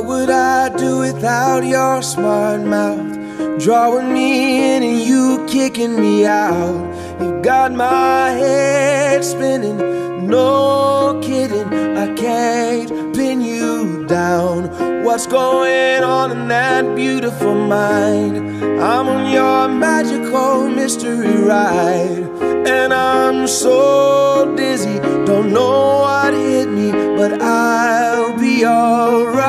What would I do without your smart mouth? Drawing me in and you kicking me out. You got my head spinning, no kidding, I can't pin you down. What's going on in that beautiful mind? I'm on your magical mystery ride, and I'm so dizzy, don't know what hit me, but I'll be alright.